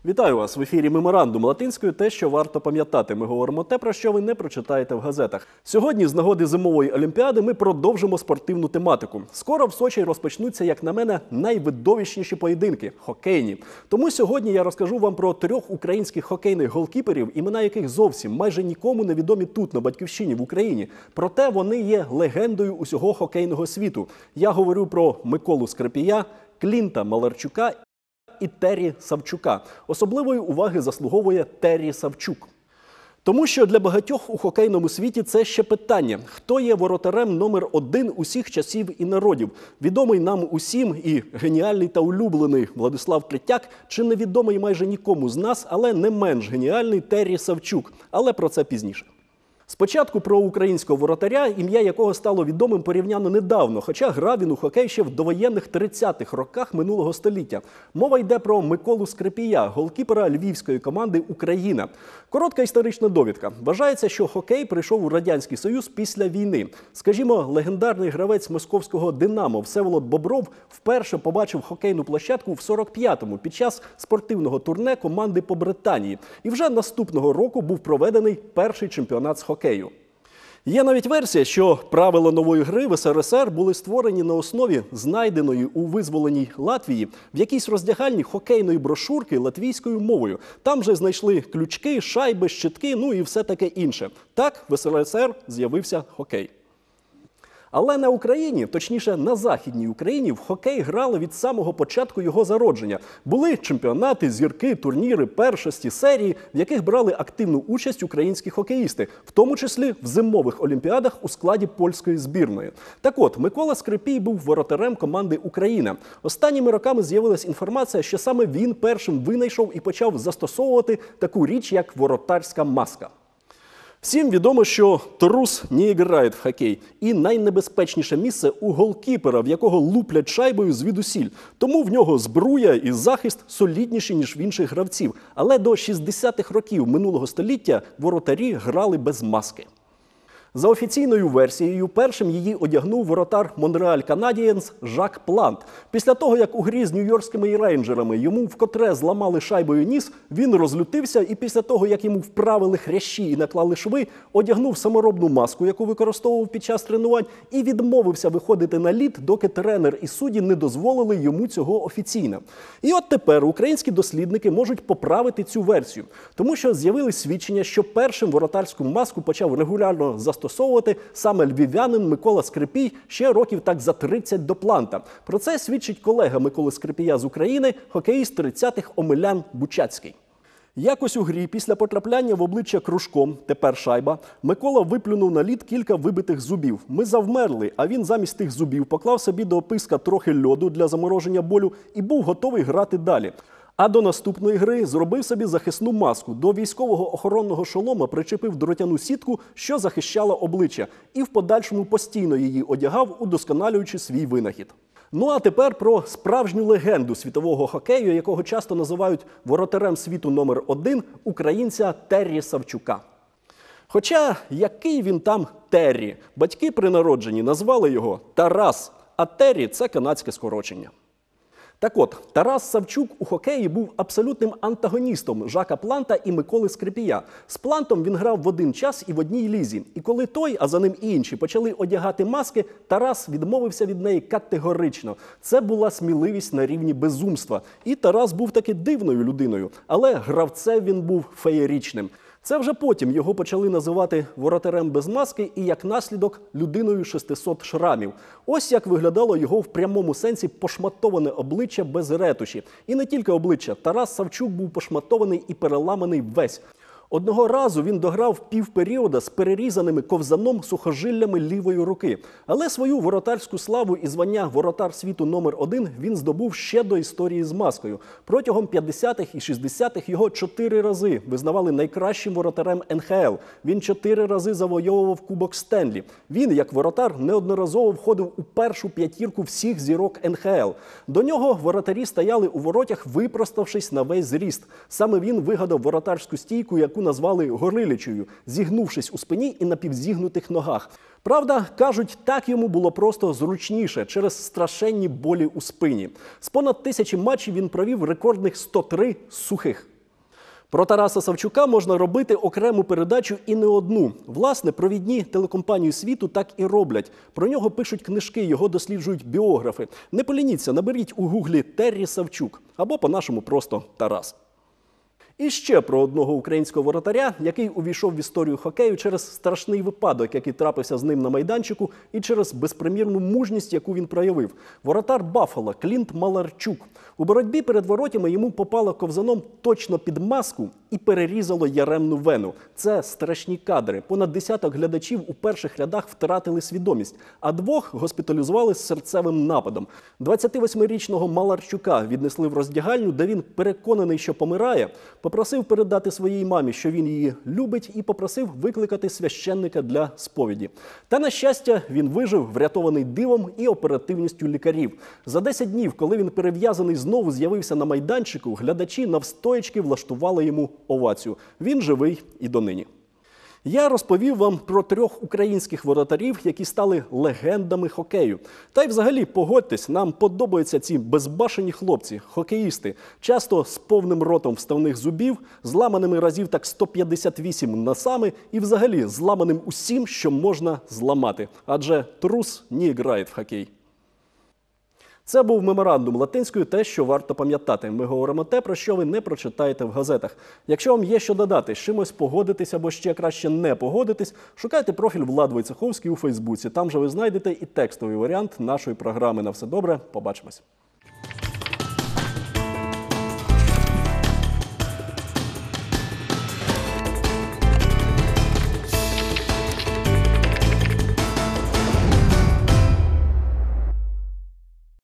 Вітаю вас! В ефірі «Меморандум» латинською «Те, що варто пам'ятати». Ми говоримо те, про що ви не прочитаєте в газетах. Сьогодні, з нагоди Зимової Олімпіади, ми продовжимо спортивну тематику. Скоро в Сочі розпочнуться, як на мене, найвидовищніші поєдинки – хокейні. Тому сьогодні я розкажу вам про 3 українських хокейних голкіперів, імена яких зовсім майже нікому не відомі тут, на Батьківщині, в Україні. Проте вони є легендою усього хокейного світу. Я говорю про Миколу Скрипія, Клінта Маларчука і Террі Савчука. Особливої уваги заслуговує Террі Савчук. Тому що для багатьох у хокейному світі це ще питання. Хто є воротарем номер 1 усіх часів і народів? Відомий нам усім і геніальний та улюблений Владислав Третяк, чи невідомий майже нікому з нас, але не менш геніальний Террі Савчук. Але про це пізніше. Спочатку про українського воротаря, ім'я якого стало відомим порівняно недавно, хоча грав він у хокей ще в довоєнних 30-х роках минулого століття. Мова йде про Миколу Скрипія, голкіпера львівської команди «Україна». Коротка історична довідка. Вважається, що хокей прийшов у Радянський Союз після війни. Скажімо, легендарний гравець московського «Динамо» Всеволод Бобров вперше побачив хокейну площадку в 45-му під час спортивного турне команди по Британії. І вже наступного року був проведений перший чемпіонат з хокею. Є навіть версія, що правила нової гри в СРСР були створені на основі знайденої у визволеній Латвії в якійсь роздягальні хокейної брошурки латвійською мовою. Там же знайшли ключки, шайби, щитки, ну і все таке інше. Так в СРСР з'явився хокей. Але на Україні, точніше на Західній Україні, в хокей грали від самого початку його зародження. Були чемпіонати, зірки, турніри, першості, серії, в яких брали активну участь українські хокеїсти, в тому числі в зимових олімпіадах у складі польської збірної. Так от, Микола Скрипій був воротарем команди «Україна». Останніми роками з'явилась інформація, що саме він першим винайшов і почав застосовувати таку річ, як воротарська маска. Всім відомо, що трус не грає в хокей. І найнебезпечніше місце у голкіпера, в якого луплять шайбою звідусіль. Тому в нього збруя і захист солідніші, ніж в інших гравців. Але до 60-х років минулого століття воротарі грали без маски. За офіційною версією, першим її одягнув воротар Монреаль Канадієнс Жак Плант. Після того, як у грі з нью-йоркськими рейнджерами йому вкотре зламали шайбою ніс, він розлютився і після того, як йому вправили хрящі і наклали шви, одягнув саморобну маску, яку використовував під час тренувань, і відмовився виходити на лід, доки тренер і судді не дозволили йому цього офіційно. І от тепер українські дослідники можуть поправити цю версію, тому що з'явились свідчення, що першим воротарську маску почав регулярно застосовувати саме львів'янин Микола Скрипій ще років так за 30 до Планта. Про це свідчить колега Миколи Скрипія з України, хокеїст 30-х Омелян Бучацький. Якось у грі після потрапляння в обличчя кружком, тепер шайба, Микола виплюнув на лід кілька вибитих зубів. Ми завмерли, а він замість тих зубів поклав собі до описка трохи льоду для замороження болю і був готовий грати далі. А до наступної гри зробив собі захисну маску. До військового охоронного шолома причепив дротяну сітку, що захищала обличчя. І в подальшому постійно її одягав, удосконалюючи свій винахід. Ну а тепер про справжню легенду світового хокею, якого часто називають воротарем світу номер 1, українця Террі Савчука. Хоча, який він там Террі? Батьки при народженні назвали його Тарас, а Террі – це канадське скорочення. Так от, Тарас Савчук у хокеї був абсолютним антагоністом Жака Планта і Миколи Скрипія. З Плантом він грав в один час і в одній лізі. І коли той, а за ним і інші, почали одягати маски, Тарас відмовився від неї категорично. Це була сміливість на рівні безумства. І Тарас був таки дивною людиною, але гравцем він був феєричним. Це вже потім його почали називати воротарем без маски і, як наслідок, людиною 600 шрамів. Ось як виглядало його в прямому сенсі пошматоване обличчя без ретуші. І не тільки обличчя. Тарас Савчук був пошматований і переламаний весь. Одного разу він дограв півперіода з перерізаними ковзаном сухожиллями лівої руки. Але свою воротарську славу і звання воротар світу номер 1 він здобув ще до історії з маскою. Протягом 50-х і 60-х його 4 рази визнавали найкращим воротарем НХЛ. Він 4 рази завойовував Кубок Стенлі. Він, як воротар, неодноразово входив у першу п'ятірку всіх зірок НХЛ. До нього воротарі стояли у воротях, випроставшись на весь зріст. Саме він вигадав воротарську стійку, яку назвали горилячою, зігнувшись у спині і на півзігнутих ногах. Правда, кажуть, так йому було просто зручніше через страшенні болі у спині. З понад 1000 матчів він провів рекордних 103 сухих. Про Тараса Савчука можна робити окрему передачу і не одну. Власне, провідні телекомпанії світу так і роблять. Про нього пишуть книжки, його досліджують біографи. Не полініться, наберіть у гуглі «Террі Савчук» або по-нашому просто «Тарас». І ще про одного українського воротаря, який увійшов в історію хокею через страшний випадок, який трапився з ним на майданчику, і через безпримірну мужність, яку він проявив. Воротар Баффало Клінт Маларчук. У боротьбі перед воротями йому попало ковзаном точно під маску і перерізало яремну вену. Це страшні кадри. Понад десяток глядачів у перших рядах втратили свідомість, а двох госпіталізували з серцевим нападом. 28-річного Маларчука віднесли в роздягальню, де він, переконаний, що помирає, попросив передати своїй мамі, що він її любить, і попросив викликати священника для сповіді. Та, на щастя, він вижив, врятований дивом і оперативністю лікарів. За 10 днів, коли він перев'язаний знову з'явився на майданчику, глядачі навстоячки влаштували йому овацію. Він живий і донині. Я розповів вам про 3 українських воротарів, які стали легендами хокею. Та й взагалі, погодьтесь, нам подобаються ці безбашені хлопці, хокеїсти, часто з повним ротом вставних зубів, зламаними разів так 158 носами і взагалі зламаним усім, що можна зламати. Адже трус не грає в хокей. Це був меморандум латинською «Те, що варто пам'ятати». Ми говоримо те, про що ви не прочитаєте в газетах. Якщо вам є що додати, з чимось погодитись або ще краще не погодитись, шукайте профіль Влад Войцеховський у Фейсбуці. Там же ви знайдете і текстовий варіант нашої програми. На все добре, побачимось.